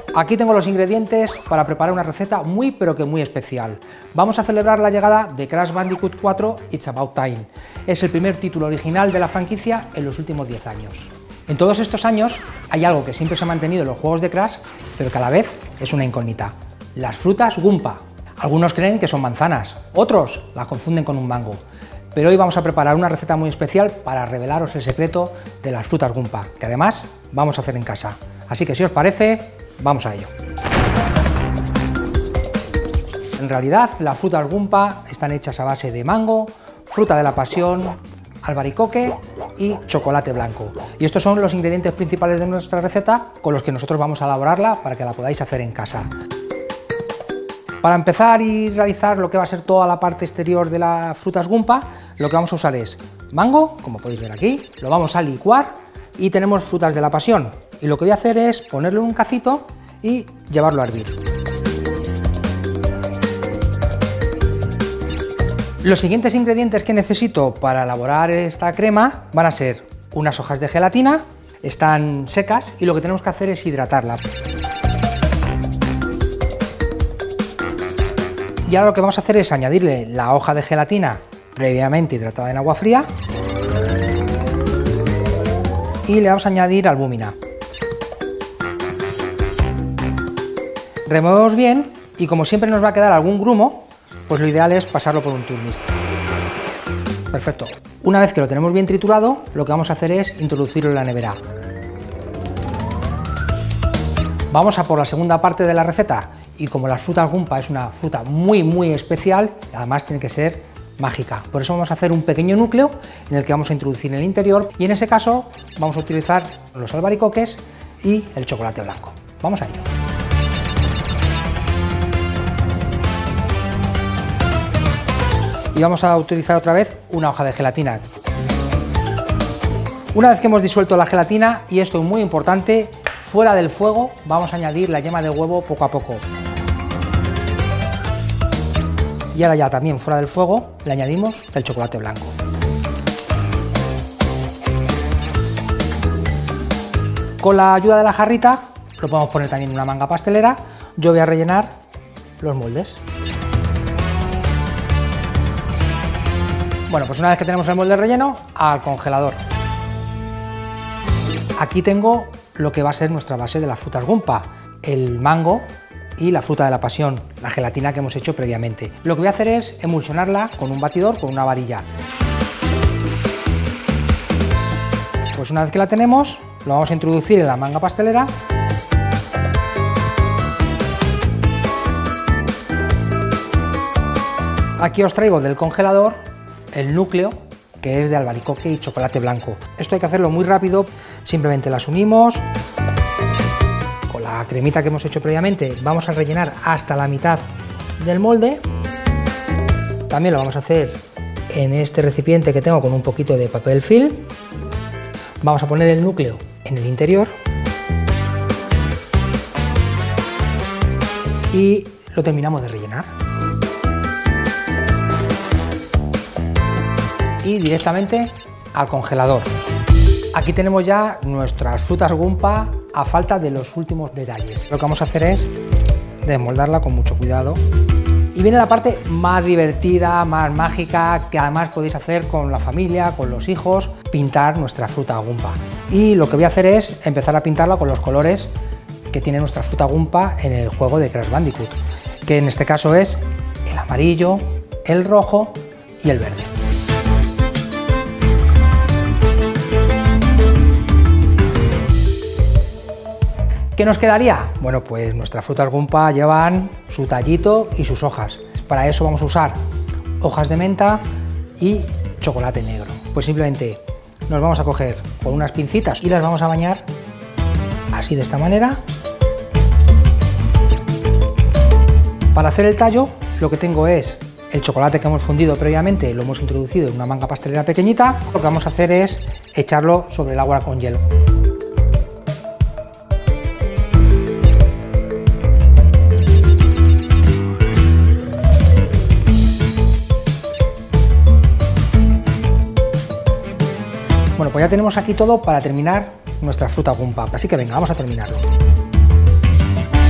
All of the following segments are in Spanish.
Aquí tengo los ingredientes para preparar una receta muy pero que muy especial. Vamos a celebrar la llegada de Crash Bandicoot 4 It's About Time. Es el primer título original de la franquicia en los últimos 10 años. En todos estos años hay algo que siempre se ha mantenido en los juegos de Crash, pero que a la vez es una incógnita: las frutas Goomba. Algunos creen que son manzanas, otros las confunden con un mango. Pero hoy vamos a preparar una receta muy especial para revelaros el secreto de las frutas Goomba, que además vamos a hacer en casa. Así que si os parece, vamos a ello. En realidad, las frutas Goomba están hechas a base de mango, fruta de la pasión, albaricoque y chocolate blanco. Y estos son los ingredientes principales de nuestra receta con los que nosotros vamos a elaborarla para que la podáis hacer en casa. Para empezar y realizar lo que va a ser toda la parte exterior de las frutas Goomba, lo que vamos a usar es mango, como podéis ver aquí, lo vamos a licuar, y tenemos frutas de la pasión. Y lo que voy a hacer es ponerlo en un cacito y llevarlo a hervir. Los siguientes ingredientes que necesito para elaborar esta crema van a ser unas hojas de gelatina, están secas y lo que tenemos que hacer es hidratarla. Y ahora lo que vamos a hacer es añadirle la hoja de gelatina previamente hidratada en agua fría y le vamos a añadir albúmina. Removemos bien y como siempre nos va a quedar algún grumo, pues lo ideal es pasarlo por un turmis. Perfecto. Una vez que lo tenemos bien triturado, lo que vamos a hacer es introducirlo en la nevera. Vamos a por la segunda parte de la receta. Y como las frutas Goomba es una fruta muy especial, además tiene que ser mágica. Por eso vamos a hacer un pequeño núcleo en el que vamos a introducir en el interior y en ese caso vamos a utilizar los albaricoques y el chocolate blanco. Vamos a ello. Y vamos a utilizar otra vez una hoja de gelatina. Una vez que hemos disuelto la gelatina, y esto es muy importante, fuera del fuego vamos a añadir la yema de huevo poco a poco. Y ahora ya también fuera del fuego le añadimos el chocolate blanco. Con la ayuda de la jarrita lo podemos poner también en una manga pastelera. Yo voy a rellenar los moldes. Bueno, pues una vez que tenemos el molde relleno, al congelador. Aquí tengo lo que va a ser nuestra base de las frutas Goomba, el mango y la fruta de la pasión, la gelatina que hemos hecho previamente. Lo que voy a hacer es emulsionarla con un batidor, con una varilla. Pues una vez que la tenemos, lo vamos a introducir en la manga pastelera. Aquí os traigo del congelador el núcleo, que es de albaricoque y chocolate blanco. Esto hay que hacerlo muy rápido, simplemente las unimos. Con la cremita que hemos hecho previamente vamos a rellenar hasta la mitad del molde. También lo vamos a hacer en este recipiente que tengo con un poquito de papel film. Vamos a poner el núcleo en el interior y lo terminamos de rellenar. Y directamente al congelador. Aquí tenemos ya nuestras frutas Goomba a falta de los últimos detalles. Lo que vamos a hacer es desmoldarla con mucho cuidado. Y viene la parte más divertida, más mágica, que además podéis hacer con la familia, con los hijos, pintar nuestra fruta Goomba. Y lo que voy a hacer es empezar a pintarla con los colores que tiene nuestra fruta Goomba en el juego de Crash Bandicoot, que en este caso es el amarillo, el rojo y el verde. ¿Qué nos quedaría? Bueno, pues nuestras frutas Goomba llevan su tallito y sus hojas. Para eso vamos a usar hojas de menta y chocolate negro. Pues simplemente nos vamos a coger con unas pincitas y las vamos a bañar así, de esta manera. Para hacer el tallo, lo que tengo es el chocolate que hemos fundido previamente, lo hemos introducido en una manga pastelera pequeñita. Lo que vamos a hacer es echarlo sobre el agua con hielo. Bueno, pues ya tenemos aquí todo para terminar nuestra fruta Goomba, así que venga, vamos a terminarlo.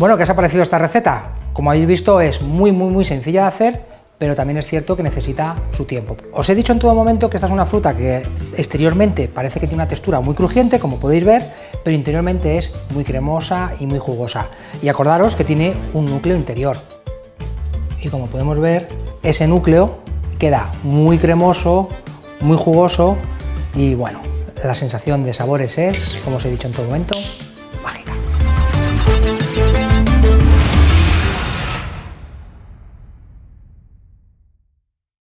Bueno, ¿qué os ha parecido esta receta? Como habéis visto, es muy sencilla de hacer, pero también es cierto que necesita su tiempo. Os he dicho en todo momento que esta es una fruta que exteriormente parece que tiene una textura muy crujiente, como podéis ver, pero interiormente es muy cremosa y muy jugosa. Y acordaros que tiene un núcleo interior. Y como podemos ver, ese núcleo queda muy cremoso, muy jugoso y bueno, la sensación de sabores es, como os he dicho en todo momento,